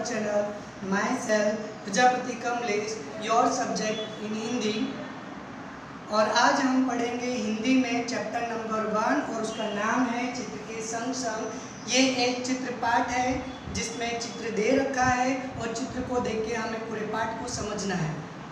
channel. Myself Prajapati Kamlesh, your subject in Hindi. और आज हम पढ़ेंगे हिंदी में चैप्टर नंबर 1 और उसका नाम है चित्र के संग संग। ये एक चित्र पाठ है जिसमें चित्र दे रखा है और चित्र को देख के हमें पूरे पाठ को समझना है।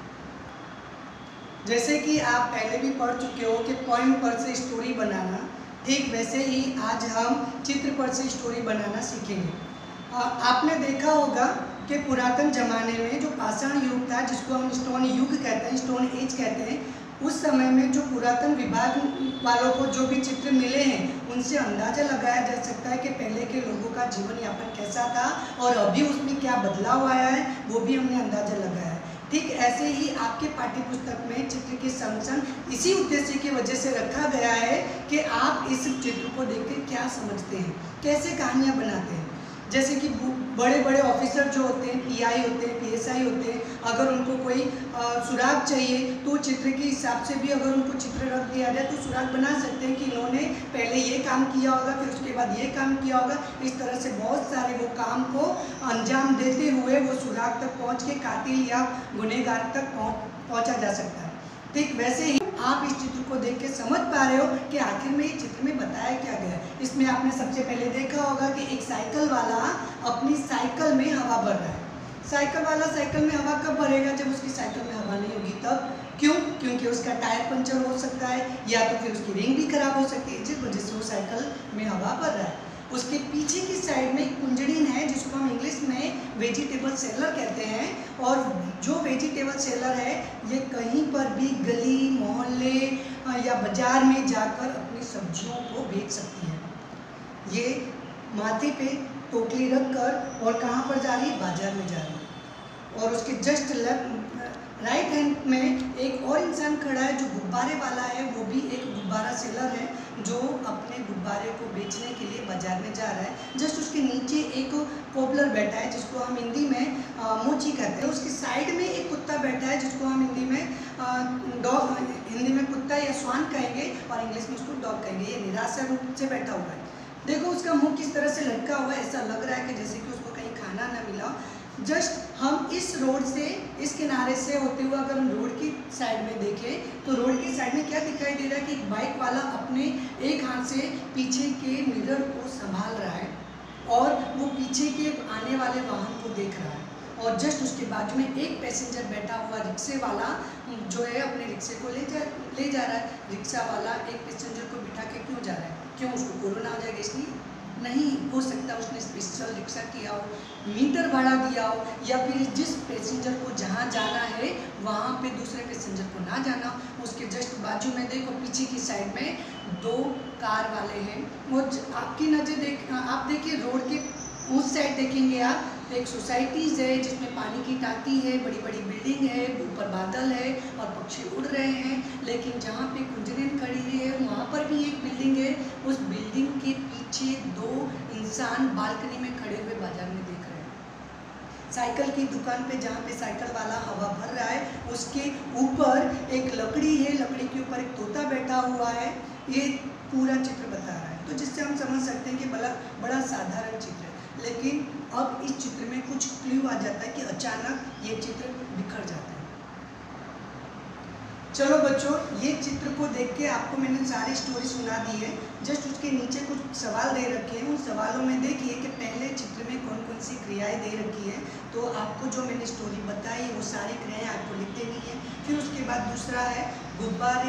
जैसे कि आप पहले भी पढ़ चुके हो कि पोएम पर से स्टोरी बनाना, ठीक वैसे ही आज हम चित्र पर से स्टोरी बनाना सीखेंगे। आपने देखा होगा कि पुरातन ज़माने में जो पाषाण युग था, जिसको हम स्टोन युग कहते हैं, स्टोन एज कहते हैं, उस समय में जो पुरातन विभाग वालों को जो भी चित्र मिले हैं उनसे अंदाज़ा लगाया जा सकता है कि पहले के लोगों का जीवन यापन कैसा था और अभी उसमें क्या बदलाव आया है, वो भी हमने अंदाज़ा लगाया है। ठीक ऐसे ही आपके पाठ्य पुस्तक में चित्र के संग संग इसी उद्देश्य की वजह से रखा गया है कि आप इस चित्र को देखकर क्या समझते हैं, कैसे कहानियाँ बनाते हैं। जैसे कि बड़े बड़े ऑफिसर जो होते हैं, पीआई होते हैं, पीएसआई होते हैं, अगर उनको कोई सुराग चाहिए तो चित्र के हिसाब से भी अगर उनको चित्र रख दिया जाए तो सुराग बना सकते हैं कि इन्होंने पहले ये काम किया होगा, फिर उसके बाद ये काम किया होगा। इस तरह से बहुत सारे वो काम को अंजाम देते हुए वो सुराग तक पहुँच के कातिल या गुनहगार तक पहुँचा जा सकता है। ठीक वैसे ही आप इस चित्र को देख के समझ पा रहे हो कि आखिर में ये चित्र में बताया क्या गया है। इसमें आपने सबसे पहले देखा होगा कि एक साइकिल वाला अपनी साइकिल में हवा भर रहा है। साइकिल वाला साइकिल में हवा कब भरेगा? जब उसकी साइकिल में हवा नहीं होगी तब। क्यों? क्योंकि उसका टायर पंचर हो सकता है या तो फिर उसकी रिंग भी खराब हो सकती है, जिस वजह से वो साइकिल में हवा भर रहा है। उसके पीछे की साइड में एक कुंजड़ीन है जिसको हम इंग्लिश में वेजिटेबल सेलर कहते हैं। और जो वेजिटेबल सेलर है ये कहीं पर भी गली मोहल्ले या बाजार में जाकर अपनी सब्जियों को बेच सकती है। ये माथे पे टोकरी रख कर और कहाँ पर जा रही है? बाजार में जा रही है। और उसके जस्ट राइट हैंड में एक और इंसान खड़ा है जो गुब्बारे वाला है, वो भी एक गुब्बारा सेलर है जो अपने गुब्बारे को बेचने के लिए बाजार में जा रहा है। जस्ट उसके नीचे एक कोबलर बैठा है जिसको हम हिंदी में मोची कहते हैं। उसकी साइड में एक कुत्ता बैठा है जिसको हम हिंदी में कुत्ता या स्वान कहेंगे और इंग्लिश में उसको डॉग कहेंगे। ये निराशा रूप से बैठा हुआ है। देखो उसका मुंह किस तरह से लटका हुआ है, ऐसा लग रहा है कि जैसे कि उसको कहीं खाना ना मिला। जस्ट हम इस रोड से, इस किनारे से होते हुए अगर हम रोड की साइड में देखें तो रोड की साइड में क्या दिखाई दे रहा है कि एक बाइक वाला अपने एक हाथ से पीछे के मिरर को संभाल रहा है और वो पीछे के आने वाले वाहन को देख रहा है। और जस्ट उसके बाजू में एक पैसेंजर बैठा हुआ रिक्शे वाला जो है अपने रिक्शे को ले जा रहा है। रिक्शा वाला एक पैसेंजर को बिठा के क्यों जा रहा है? क्यों? उसको कोरोना हो जाएगा इसलिए? नहीं हो सकता उसने स्पेशल रिक्शा किया हो, मीटर भाड़ा दिया हो, या फिर जिस पैसेंजर को जहाँ जाना है वहाँ पे दूसरे पैसेंजर को ना जाना हो। उसके जस्ट बाजू में देखो पीछे की साइड में 2 कार वाले हैं। वो आपकी नज़र आप देखिए रोड के उस साइड देखेंगे आप, एक सोसाइटीज़ है जिसमें पानी की टांकी है, बड़ी बड़ी बिल्डिंग है, ऊपर बादल है और पक्षी उड़ रहे हैं। लेकिन जहाँ पे कुंजड़ीन खड़ी है वहाँ पर भी एक बिल्डिंग है। उस बिल्डिंग के पीछे 2 इंसान बालकनी में खड़े हुए बाजार में देख रहे हैं। साइकिल की दुकान पे जहाँ पे साइकिल वाला हवा भर रहा है उसके ऊपर एक लकड़ी है, लकड़ी के ऊपर एक तोता बैठा हुआ है। ये पूरा चित्र बता रहा है। तो जिससे हम समझ सकते हैं कि बड़ा साधारण चित्र है। लेकिन अब इस चित्र में कुछ क्लू आ जाता है कि अचानक ये चित्र बिखर जाता है। चलो बच्चों, ये चित्र को देख के आपको मैंने सारी स्टोरी सुना दी है। जस्ट उसके नीचे कुछ सवाल दे रखे हैं। उन सवालों में देखिए कि पहले चित्र में कौन कौन सी क्रियाएं दे रखी है। तो आपको जो मैंने स्टोरी बताई वो सारी क्रियाएं आपको लिख देनी है। फिर उसके बाद दूसरा है गुब्बारे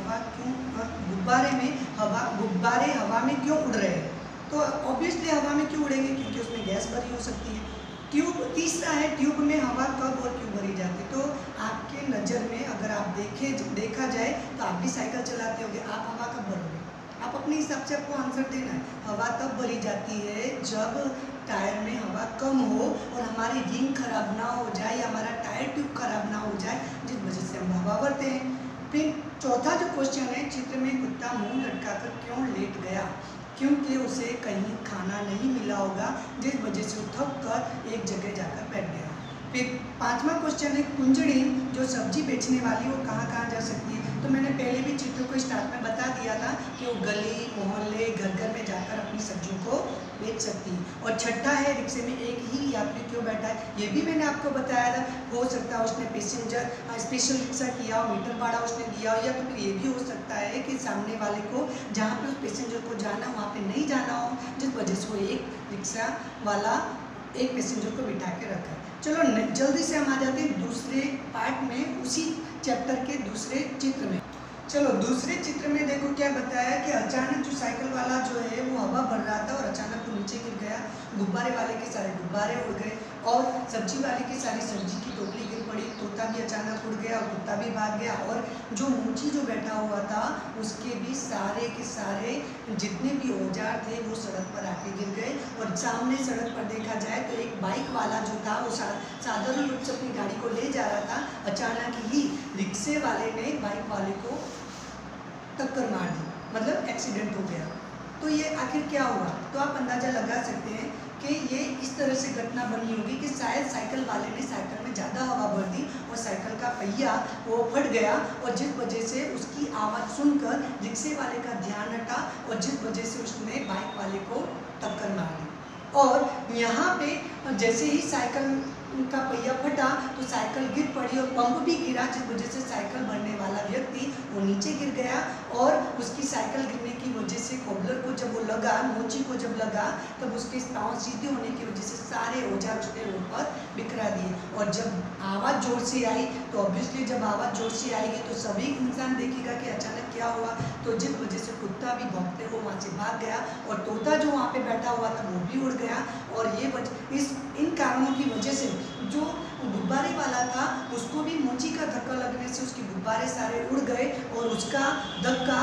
हवा में क्यों उड़ रहे हैं? तो ऑब्वियसली हवा में क्यों उड़ेंगे? क्योंकि उसमें गैस भरी हो सकती है। तीसरा है ट्यूब में हवा कब और क्यों भरी जाती है? तो आपके नज़र में अगर आप देखा जाए तो आप भी साइकिल चलाते होंगे, आप हवा कब भरोगे? आप अपने हिसाब से आपको आंसर देना है। हवा तब भरी जाती है जब टायर में हवा कम हो और हमारी रिंग खराब ना हो जाए या हमारा टायर ट्यूब खराब ना हो जाए, जिस वजह से हम हवा भरते हैं। फिर चौथा जो क्वेश्चन है, चित्र में कुत्ता मुँह लटकाकर क्यों लेट गया? क्योंकि उसे कहीं खाना नहीं मिला होगा, जिस वजह से वो थक कर एक जगह जाकर बैठ गया। फिर 5वां क्वेश्चन है कुंजड़ीन जो सब्जी बेचने वाली वो कहाँ जा सकती है? तो मैंने पहले भी चित्र को स्टार्ट में बता दिया था कि वो गली मोहल्ले घर घर में जाकर अपनी सब्जियों को बेच सकती है। और छठा है, रिक्शे में एक ही यात्री क्यों बैठा है, ये भी मैंने आपको बताया था। हो सकता है उसने पैसेंजर स्पेशल रिक्शा किया हो, मीटर भाड़ा उसने दिया हो, या तो फिर ये भी हो सकता है कि सामने वाले को जहाँ पे उस पैसेंजर को जाना हो वहाँ पे नहीं जाना हो, जिस वजह से वो एक रिक्शा वाला एक पैसेंजर को बिठा के रखा है। चलो जल्दी से हम आ जाते हैं दूसरे पार्ट में, उसी चैप्टर के दूसरे चित्र में। चलो दूसरे चित्र में देखो क्या बताया कि अचानक जो साइकिल वाला जो है वो हवा भर रहा था और अचानक वो नीचे गिर गया। गुब्बारे वाले के सारे गुब्बारे उड़ गए और सब्जी वाले की सारी सब्जी की टोकरी गिर पड़ी। तोता भी अचानक उड़ गया और कुत्ता भी भाग गया और जो मूची जो बैठा हुआ था उसके भी सारे के सारे जितने भी औजार थे वो सड़क पर आके गिर गए। और सामने सड़क पर देखा जाए तो एक बाइक वाला जो था वो साधारण रूप से अपनी गाड़ी को ले जा रहा था। अचानक ही रिक्शे वाले ने बाइक वाले को टक्कर मार दी, मतलब एक्सीडेंट हो गया। तो ये आखिर क्या हुआ, तो आप अंदाज़ा लगा सकते हैं कि ये इस तरह से घटना बनी होगी कि शायद साइकिल वाले ने साइकिल में ज़्यादा हवा भर दी और साइकिल का पहिया वो फट गया और जिस वजह से उसकी आवाज़ सुनकर रिक्शे वाले का ध्यान हटा और जिस वजह से उसने बाइक वाले को टक्कर मार दी। और यहाँ पे जैसे ही साइकिल का पहिया फटा तो साइकिल गिर पड़ी और पंप भी गिरा, जिस वजह से साइकिल भरने वाला व्यक्ति वो नीचे गिर गया और उसकी साइकिल गिरने की वजह से कोबलर को जब वो लगा, मोची को जब लगा, तब उसके पाँव सीधे होने की वजह से सारे औजार उसने रोड पर बिखरा दिए। और जब आवाज़ जोर से आई तो ऑब्वियसली जब आवाज़ जोर से आएगी तो सभी इंसान देखेगा कि अचानक क्या हुआ। तो जिस वजह से कुत्ता भी भौंकते हुए वहाँ से भाग गया और तोता जो वहाँ पे बैठा हुआ था वो भी उड़ गया। और ये इन कारणों की वजह से जो गुब्बारे वाला था उसको भी मोची का धक्का लगने से उसके गुब्बारे सारे उड़ गए और उसका धक्का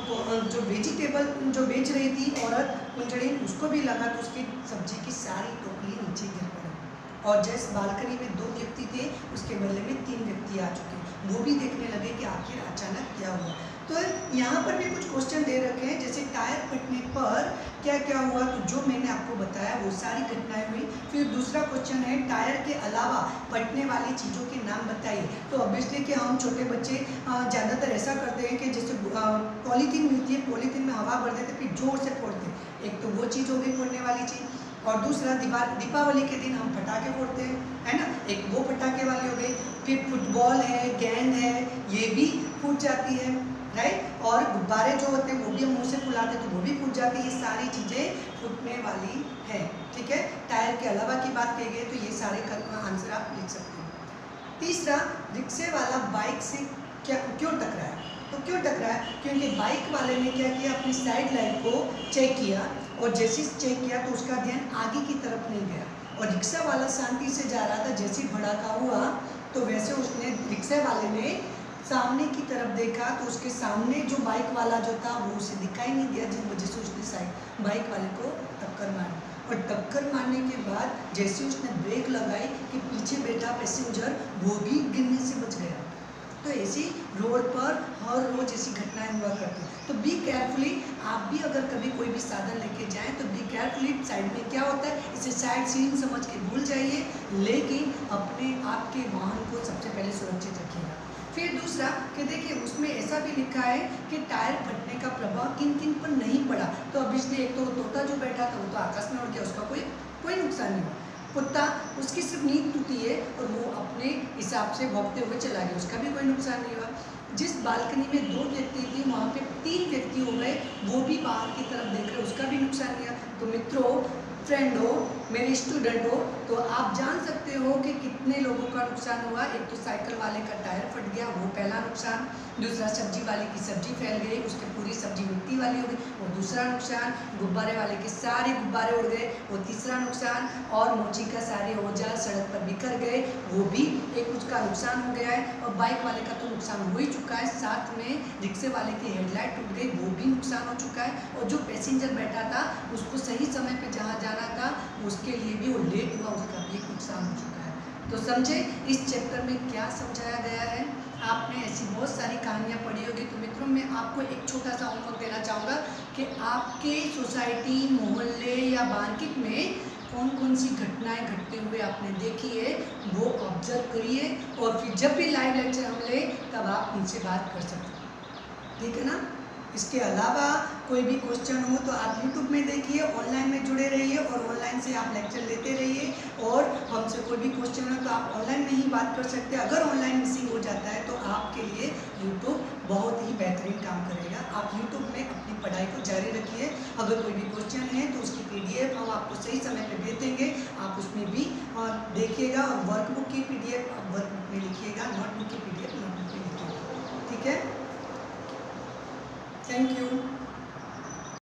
जो वेजिटेबल जो बेच रही थी औरत कुंजड़ी उसको भी लगा तो उसकी सब्जी की सारी टोकरी नीचे गिर पड़ी। और जिस बालकनी में 2 व्यक्ति थे उसके बदले में 3 व्यक्ति आ चुके, वो भी देखने लगे कि आखिर अचानक क्या हुआ। तो यहाँ पर भी कुछ क्वेश्चन दे रखे हैं, जैसे टायर फटने पर क्या क्या हुआ, तो जो मैंने आपको बताया वो सारी घटनाएं हुई। फिर दूसरा क्वेश्चन है टायर के अलावा फटने वाली चीज़ों के नाम बताइए। तो ऑब्वियसली कि हम छोटे बच्चे ज़्यादातर ऐसा करते हैं कि जैसे पॉलीथीन मिलती है, पॉलीथीन में हवा भर देते फिर जोर से फोड़ते हैं। एक तो वो चीज़ हो गई फोड़ने वाली चीज़, और दूसरा दीपावली के दिन हम पटाखे फोड़ते हैं, है ना, एक वो पटाखे वाली हो गई। फिर फुटबॉल है, गेंद है, ये भी फूट जाती है, राइट। और गुब्बारे जो होते हैं वो भी हम मुँह से फुलाते हैं तो वो भी फूट जाती है। ये सारी चीज़ें फूटने वाली है, ठीक है। टायर के अलावा की बात कही गई तो ये सारे आंसर आप लिख सकते हैं। तीसरा, रिक्शे वाला बाइक से क्यों टकराया, तो क्यों टकराया, क्योंकि बाइक वाले ने क्या किया, अपनी साइड लाइट को चेक किया और जैसे ही चेक किया तो उसका ध्यान आगे की तरफ नहीं गया और रिक्शा वाला शांति से जा रहा था। जैसे ही भड़ाका हुआ तो वैसे उसने रिक्शे वाले ने सामने की तरफ देखा तो उसके सामने जो बाइक वाला जो था वो उसे दिखाई नहीं दिया, जिस वजह से उसने बाइक वाले को टक्कर मारी। और टक्कर मारने के बाद जैसे उसने ब्रेक लगाई कि पीछे बैठा पैसेंजर वो भी गिरने से बच गया। तो ऐसी रोड पर हर रोज ऐसी घटनाएं हुआ करती हैं। तो बी केयरफुली, आप भी अगर कभी कोई भी साधन लेके जाएं तो बी केयरफुली। साइड में क्या होता है इसे साइड सीइंग समझ के भूल जाइए, लेकिन अपने आपके वाहन को सबसे पहले सुरक्षित रखिएगा। फिर दूसरा कि देखिए उसमें ऐसा भी लिखा है कि टायर फटने का प्रभाव किन किन पर नहीं पड़ा। तो ऑब्वियसली एक तो तोता जो बैठा था वो तो आकाश में उड़ गया, उसका कोई नुकसान नहीं हुआ। कुत्ता, उसकी सिर्फ नींद टूटी है और वो अपने हिसाब से भौंकते हुए चला गया, उसका भी कोई नुकसान नहीं हुआ। जिस बालकनी में 2 व्यक्ति थे वहाँ पे 3 व्यक्ति हो गए, वो भी बाहर की तरफ देख रहे, उसका भी नुकसान नहीं हुआ। तो मित्रों, फ्रेंड हो, मेरे स्टूडेंट हो, तो आप जान सकते हो कि कितने लोगों का नुकसान हुआ। एक तो साइकिल वाले का टायर फट गया, वो पहला नुकसान। दूसरा, सब्जी वाले की सब्जी फैल गई, उसकी पूरी सब्जी मिट्टी वाली हो गई, वो दूसरा नुकसान। गुब्बारे वाले के सारे गुब्बारे उड़ गए, वो तीसरा नुकसान। और मोची का सारे औजार सड़क पर बिखर गए, वो भी एक उसका नुकसान हो गया है। और बाइक वाले का तो नुकसान हो ही चुका है, साथ में रिक्शे वाले की हेडलाइट टूट गई, वो भी नुकसान हो चुका है। और जो पैसेंजर बैठा था उसको सही समय पर जहाँ जाना था उसके लिए भी वो लेट हुआ, उसका भी नुकसान हो चुका है। तो समझे इस चैप्टर में क्या समझाया गया है। आपने ऐसी बहुत सारी कहानियाँ पढ़ी होगी। तो मित्रों, मैं आपको एक छोटा सा होमवर्क देना चाहूँगा कि आपके सोसाइटी, मोहल्ले या मार्केट में कौन कौन सी घटनाएं घटते हुए आपने देखी है वो ऑब्जर्व करिए और फिर जब भी लाइव लेक्चर हम लें तब आप उनसे बात कर सकते हैं। ठीक है ना। इसके अलावा कोई भी क्वेश्चन हो तो आप YouTube में देखिए, ऑनलाइन में जुड़े रहिए और ऑनलाइन से आप लेक्चर लेते रहिए। और हमसे कोई भी क्वेश्चन हो तो आप ऑनलाइन में ही बात कर सकते हैं। अगर ऑनलाइन मिसिंग हो जाता है तो आपके लिए YouTube बहुत ही बेहतरीन काम करेगा। आप YouTube में अपनी पढ़ाई को जारी रखिए। अगर कोई भी क्वेश्चन है तो उसकी PDF हम आपको सही समय पर भेज देंगे, आप उसमें भी देखिएगा। और वर्कबुक की PDF आप वर्कबुक में लिखिएगा, नोटबुक की PDF नोटबुक में लिखिएगा। ठीक है, थैंक यू।